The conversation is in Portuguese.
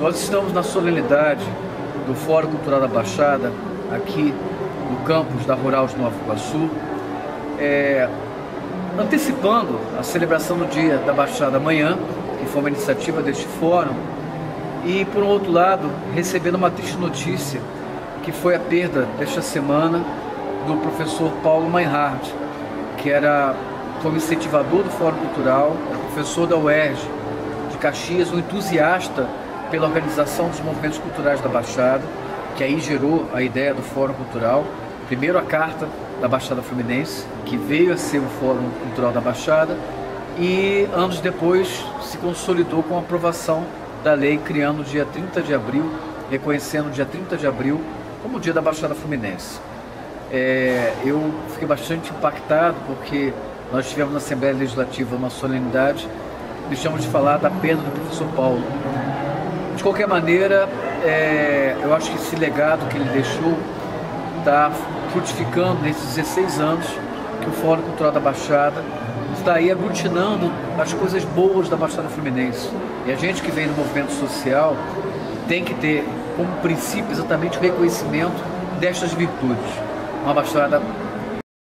Nós estamos na solenidade do Fórum Cultural da Baixada, aqui no campus da Rural de Nova Iguaçu, antecipando a celebração do Dia da Baixada amanhã, que foi uma iniciativa deste fórum, e por um outro lado, recebendo uma triste notícia, que foi a perda desta semana do professor Paulo Meinhardt, que foi um incentivador do Fórum Cultural, professor da UERJ de Caxias, um entusiasta pela organização dos movimentos culturais da Baixada, que aí gerou a ideia do Fórum Cultural. Primeiro a Carta da Baixada Fluminense, que veio a ser o Fórum Cultural da Baixada, e anos depois se consolidou com a aprovação da lei, criando o dia 30 de abril, reconhecendo o dia 30 de abril como o Dia da Baixada Fluminense. Eu fiquei bastante impactado porque nós tivemos na Assembleia Legislativa uma solenidade, deixamos de falar da perda do professor Paulo. De qualquer maneira, eu acho que esse legado que ele deixou está frutificando nesses 16 anos que o Fórum Cultural da Baixada está aí aglutinando as coisas boas da Baixada Fluminense. E a gente que vem do movimento social tem que ter como princípio exatamente o reconhecimento destas virtudes. Uma Baixada